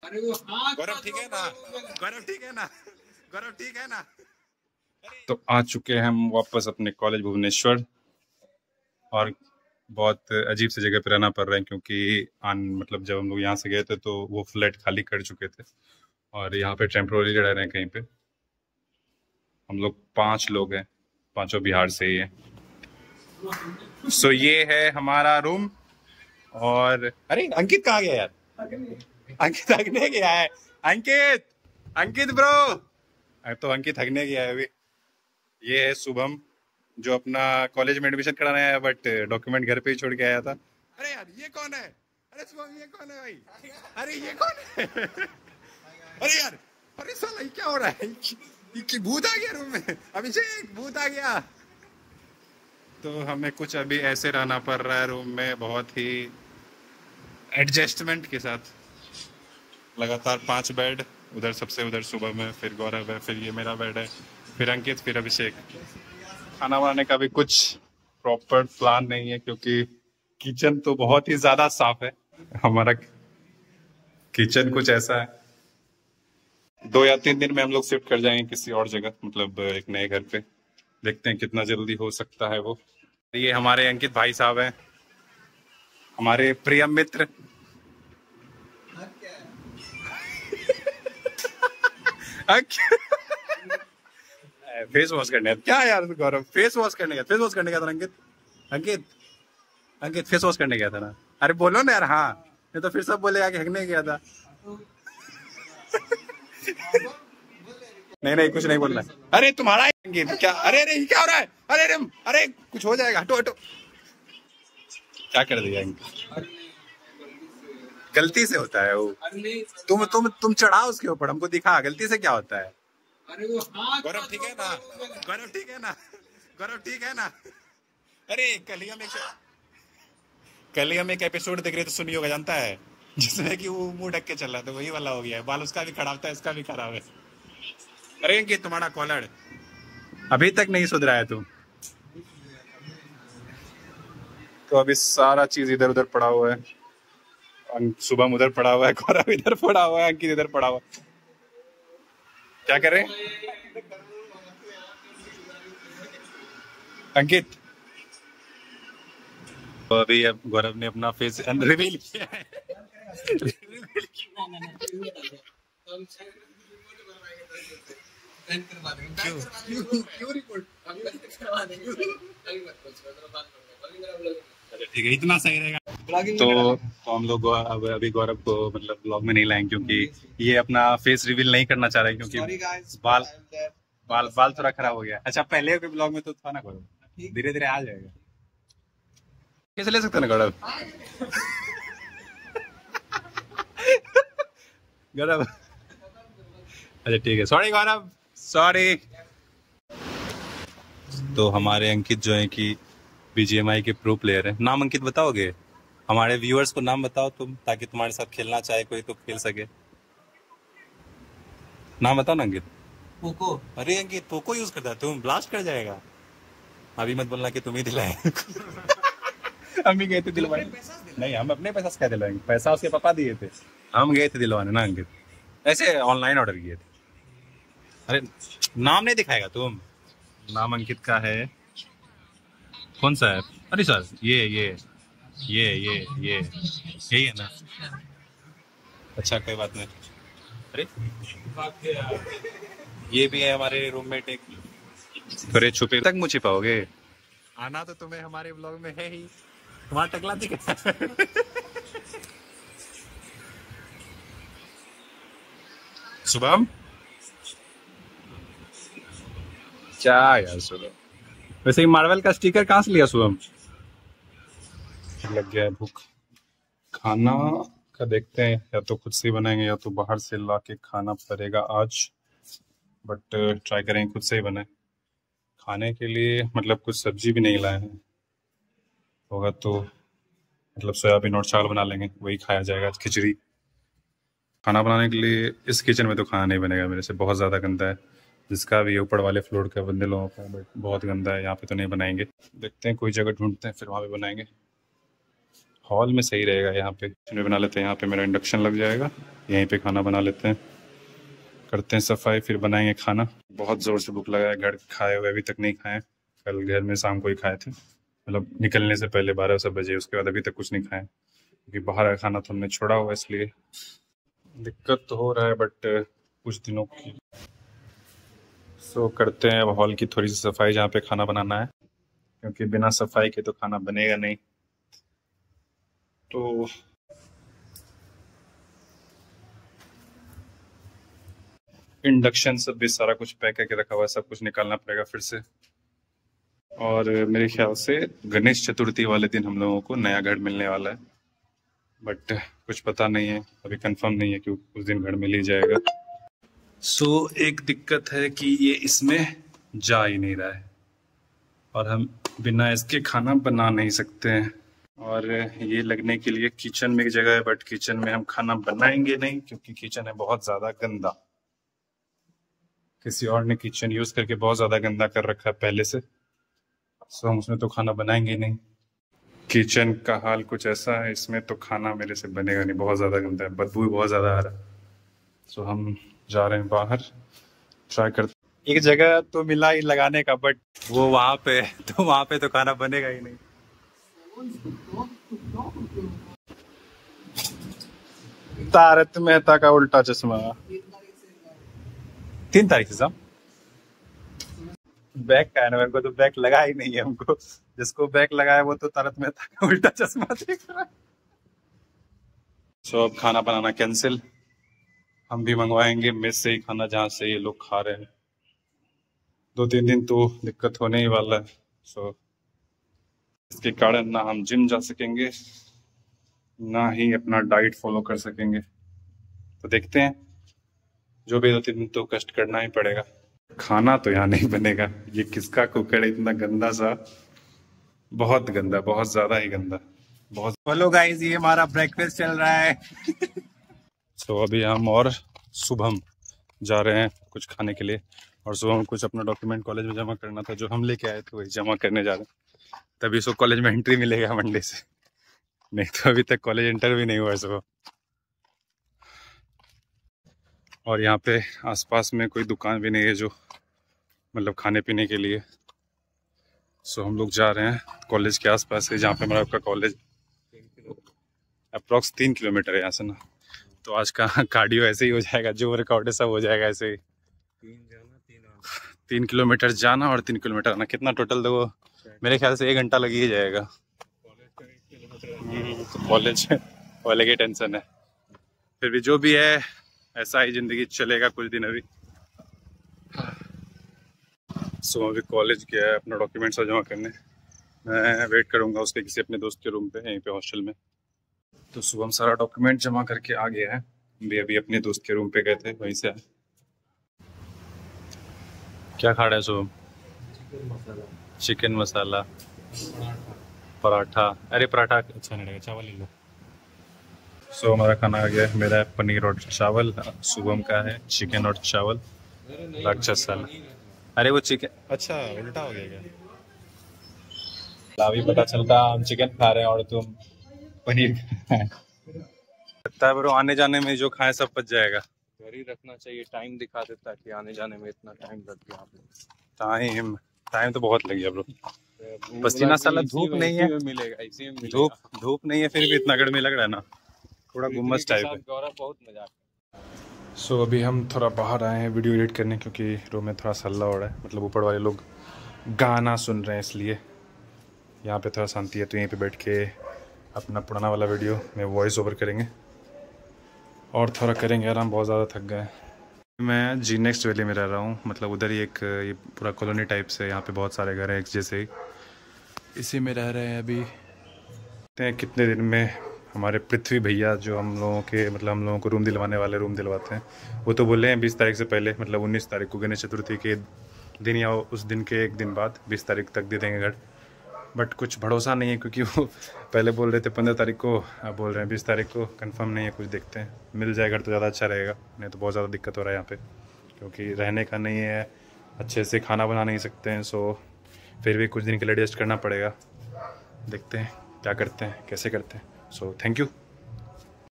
अरे वो हाथ गौरव ठीक है ना? गौरव ठीक है ना? गौरव ठीक है ना? तो आ चुके हैं हम वापस अपने कॉलेज भुवनेश्वर, और बहुत अजीब सी जगह पे रहना पड़ रहा है क्योंकि मतलब जब हम लोग यहाँ से गए थे तो वो फ्लैट खाली कर चुके थे और यहाँ पे टेम्पोररी रह रहे हैं कहीं पे। हम लोग 5 लोग हैं, 5 बिहार से ही हैं। सो ये है हमारा रूम। और अरे अंकित कहाँ गया यार? अंकित हगने गया है। अंकित, अंकित ब्रो। तो अंकित हगने गया है अभी। ये है शुभम जो अपना कॉलेज में एडमिशन कराना है बट डॉक्यूमेंट घर पे ही छोड़ के आया था। अरे यार ये कौन है? अरे शुभम ये कौन है भाई? अरे ये कौन है? अरे यार, अरे साला ये क्या हो रहा है? कि भूत आ गया रूम में? अभिषेक भूत आ गया। तो हमें कुछ अभी ऐसे रहना पड़ रहा है रूम में, बहुत ही एडजस्टमेंट के साथ। लगातार 5 बेड, उधर सबसे उधर शुभम है, फिर गौरव है, फिर ये मेरा बेड है, फिर अंकित, फिर अभिषेक। खाना बनाने का भी कुछ प्रॉपर प्लान नहीं है क्योंकि किचन तो बहुत ही ज्यादा साफ है। हमारा किचन कुछ ऐसा है। 2 या 3 दिन में हम लोग शिफ्ट कर जाएंगे किसी और जगह, मतलब एक नए घर पे। देखते हैं कितना जल्दी हो सकता है वो। ये हमारे अंकित भाई साहब हैं, हमारे प्रिय मित्र। फेस वॉश करने क्या यार गौरव? फेस वॉश करने गया, फेस वॉश करने गया था अंकित। अंकित, अंकित फेस वॉश करने गया था ना? अरे बोलो ना यार। हाँ, नहीं तो फिर सब बोलेगा कि हगने गया था। नहीं नहीं कुछ नहीं बोलना। अरे तुम्हारा अंकित क्या? अरे अरे क्या हो रहा है? अरे अरे अरे कुछ हो जाएगा, हटो हटो। क्या कर दिया अंकित? गलती से होता है वो। तुम चढ़ाओ उसके ऊपर, हमको दिखा गलती से क्या होता है। अरे वो हाथ गौरव ठीक है ना? गौरव ठीक है ना? गौरव ठीक है ना? अरे कल ही हम एक एपिसोड देख रहे थे, सुनी होगा, जानता है, जिसमें कि वो मुंह ढक के चल रहा था, वही वाला हो गया है। बाल उसका भी खराब था, इसका भी खराब है। अरे अंकित तुम्हारा कॉलर अभी तक नहीं सुधरा है तुम। तो अभी सारा चीज इधर उधर पड़ा हुआ है। शुभम उधर पड़ा हुआ है, गौरव इधर पड़ा हुआ है, अंकित इधर पड़ा हुआ है। क्या कर रहे हैं अंकित? तो अभी अब गौरव ने अपना फेस रिवील किया है। क्यों रिपोर्ट? ठीक है, इतना सही रहेगा। तो हम लोग अब अभी गौरव को मतलब ब्लॉग में नहीं लाएंगे क्योंकि ये अपना फेस रिवील नहीं करना चाह रहे हैं क्योंकि बाल बाल बाल थोड़ा खराब हो गया। अच्छा पहले के ब्लॉग में तो था ना गौरव, धीरे धीरे आ जाएगा। कैसे ले सकते ना गौरव? गौरव अच्छा ठीक है, सॉरी गौरव, सॉरी। तो हमारे अंकित जो है कि बीजीएमआई के प्रो प्लेयर है। नाम अंकित बताओगे? हमारे व्यूअर्स को नाम बताओ तुम, ताकि तुम्हारे साथ खेलना चाहे कोई तो खेल सके। नाम बताओ ना अंकित। पोको। अरे अंकित पोको यूज करता है तुम? ब्लास्ट कर जाएगा। अभी मत बोलना कि तुम ही दिलाए। हम ही गए थे दिलवाने। नहीं हम अपने पैसा से क्या दिलवाएंगे, पैसा उसके पापा दिए थे, हम गए थे दिलवाने ना अंकित। ऐसे ऑनलाइन ऑर्डर किए थे। अरे नाम नहीं दिखाएगा तुम। नाम अंकित का है, कौन सा है? अरे सर ये यही है ना? अच्छा कोई बात नहीं। अरे ये भी है हमारे रूममेट एक। अरे छुपे तक मुझे छिपाओगे? आना तो तुम्हें हमारे ब्लॉग में है ही। तुम्हारा टकला दिखा। शुभम क्या यार शुभम, वैसे ही मार्वल का स्टिकर कहाँ से लिया शुभम? लग गया है भूख। खाना का देखते हैं, या तो खुद से बनाएंगे या तो बाहर से ला के खाना पड़ेगा आज, बट ट्राई करेंगे खुद से ही बनाए। खाने के लिए मतलब कुछ सब्जी भी नहीं लाए हैं, होगा तो मतलब सोयाबीन और चावल बना लेंगे, वही खाया जाएगा, खिचड़ी। खाना बनाने के लिए इस किचन में तो खाना नहीं बनेगा मेरे से, बहुत ज़्यादा गंदा है। जिसका भी ऊपर वाले फ्लोर का बंदे लोगों का, बट बहुत गंदा है, यहाँ पे तो नहीं बनाएंगे। देखते हैं कोई जगह ढूंढते हैं फिर वहाँ पे बनाएंगे। हॉल में सही रहेगा। यहाँ पे बना लेते हैं, यहाँ पे मेरा इंडक्शन लग जाएगा, यहीं पे खाना बना लेते हैं, करते हैं सफाई, फिर बनाएंगे खाना। बहुत ज़ोर से भूख लगा है, घर खाए हुए अभी तक नहीं खाए। कल घर में शाम को ही खाए थे, मतलब निकलने से पहले 12 बजे, उसके बाद अभी तक कुछ नहीं खाए क्योंकि बाहर का खाना तो हमने छोड़ा हुआ, इसलिए दिक्कत तो हो रहा है बट कुछ दिनों की। सो करते हैं अब हॉल की थोड़ी सी सफाई जहाँ पे खाना बनाना है, क्योंकि बिना सफाई के तो खाना बनेगा नहीं। तो इंडक्शन सब भी सारा कुछ पैक करके रखा हुआ है, सब कुछ निकालना पड़ेगा फिर से। और मेरे ख्याल से गणेश चतुर्थी वाले दिन हम लोगों को नया घर मिलने वाला है, बट कुछ पता नहीं है, अभी कंफर्म नहीं है कि उस दिन घर मिल ही जाएगा। सो एक दिक्कत है कि ये इसमें जा ही नहीं रहा है और हम बिना इसके खाना बना नहीं सकते हैं। और ये लगने के लिए किचन में एक जगह है, बट किचन में हम खाना बनाएंगे नहीं क्योंकि किचन है बहुत ज़्यादा गंदा। किसी और ने किचन यूज़ करके बहुत ज़्यादा गंदा कर रखा है पहले से, सो हम उसमें तो खाना बनाएंगे नहीं। किचन का हाल कुछ ऐसा है, इसमें तो खाना मेरे से बनेगा नहीं, बहुत ज़्यादा गंदा है, बदबू भी बहुत ज़्यादा आ रहा है। सो हम जा रहे हैं बाहर, ट्राई करते। एक जगह तो मिला ही लगाने का, बट वो वहाँ पे तो वहाँ पे तो खाना बनेगा ही नहीं। तारक मेहता का उल्टा चश्मा 3 तारीख से साहब। बैग का है ना, मेरे को तो बैग लगा ही नहीं है। हमको जिसको बैग लगाया वो तो तारक मेहता का उल्टा चश्मा देख रहा है। सो अब खाना बनाना कैंसिल, हम भी मंगवाएंगे मेस से ही खाना जहाँ से ये लोग खा रहे हैं। 2-3 दिन तो दिक्कत होने ही वाला है। सो इसके कारण ना हम जिम जा सकेंगे, ना ही अपना डाइट फॉलो कर सकेंगे। तो देखते हैं, जो भी 2-3 दिन तो कष्ट करना ही पड़ेगा। खाना तो यहाँ नहीं बनेगा। ये किसका कुकर है इतना गंदा सा, बहुत गंदा, बहुत ज्यादा ही गंदा, बहुत। हेलो गाइस, ये हमारा ब्रेकफास्ट चल रहा है। तो अभी हम और शुभम जा रहे हैं कुछ खाने के लिए, और शुभम कुछ अपना डॉक्यूमेंट कॉलेज में जमा करना था, जो हम लेके आए थे वही जमा करने जा रहे हैं। तभी इसको कॉलेज में एंट्री मिलेगा मंडे से, नहीं तो अभी तक कॉलेज एंटर भी नहीं हुआ इसको। और यहाँ पे आसपास में कोई दुकान भी नहीं है जो मतलब खाने पीने के लिए। सो हम लोग जा रहे हैं कॉलेज के आसपास है, जहाँ पे हमारा आपका कॉलेज अप्रॉक्स 3 किलोमीटर है यहाँ से ना। तो आज का कार्डियो ऐसे ही हो जाएगा, जो वर्कआउट है सब हो जाएगा ऐसे ही। 3 किलोमीटर जाना और 3 किलोमीटर आना, कितना टोटल देखो, मेरे ख्याल से 1 घंटा लग ही जाएगा। कॉलेज वाले की टेंशन है, फिर भी जो भी है ऐसा ही जिंदगी चलेगा कुछ दिन अभी। सो अभी कॉलेज गया है अपना डॉक्यूमेंट सब जमा करने, मैं वेट करूंगा उसके किसी अपने दोस्त के रूम पे यहीं पे हॉस्टल में। तो सुबह हम सारा डॉक्यूमेंट जमा करके आ गया है, अभी अपने दोस्त के रूम पे गए थे, वहीं से आए। क्या खा रहा है सुबह? चिकन मसाला पराठा। अरे पराठा अच्छा नहीं लगेगा, चावल ले लो। सो हमारा खाना आ गया है, मेरा है पनीर और चावल, शुभम का है चिकन और चावल, राक्षस साला। अरे वो चिकन अच्छा उल्टा हो गया क्या? अभी पता चलता हम चिकन खा रहे हैं और तुम पनीर लगता है ब्रो, आने जाने में जो खाए सब पच जाएगा। घर ही रखना चाहिए, टाइम दिखा देता है कि आने जाने में इतना टाइम लग गया। टाइम तो बहुत लग गया ब्रो, पसीना साला, धूप नहीं है मिलेगा, इसी में धूप नहीं है, फिर भी इतना गर्मी लग रहा है ना, थोड़ा गुम्मस टाइप है। गौरव बहुत मजाक। सो अभी हम थोड़ा बाहर आए हैं वीडियो एडिट करने, क्योंकि रूम में थोड़ा हल्ला हो रहा है, मतलब ऊपर वाले लोग गाना सुन रहे हैं, इसलिए यहाँ पे थोड़ा शांति है। तो यहीं पे बैठ के अपना पुराना वाला वीडियो में वॉइस ओवर करेंगे और थोड़ा करेंगे आराम, बहुत ज़्यादा थक गए। मैं जी नेक्स्ट वैली में रह रहा हूँ, मतलब उधर ही एक ये पूरा कॉलोनी टाइप से, यहाँ पे बहुत सारे घर हैं एक जैसे ही, इसी में रह रहे हैं अभी। कितने दिन में हमारे पृथ्वी भैया जो हम लोगों के मतलब हम लोगों को रूम दिलवाने वाले रूम दिलवाते हैं, वो तो बोले हैं 20 तारीख से पहले, मतलब 19 तारीख को गणेश चतुर्थी के दिन या उस दिन के एक दिन बाद 20 तारीख तक दे देंगे घर। बट कुछ भरोसा नहीं है, क्योंकि वो पहले बोल रहे थे 15 तारीख को, अब बोल रहे हैं 20 तारीख को, कंफर्म नहीं है। कुछ देखते हैं, मिल जाए घर तो ज़्यादा अच्छा रहेगा, नहीं तो बहुत ज़्यादा दिक्कत हो रहा है यहाँ पे, क्योंकि रहने का नहीं है, अच्छे से खाना बना नहीं सकते हैं। सो फिर भी कुछ दिन के लिए एडजस्ट करना पड़ेगा, देखते हैं क्या करते हैं, कैसे करते हैं। So thank you.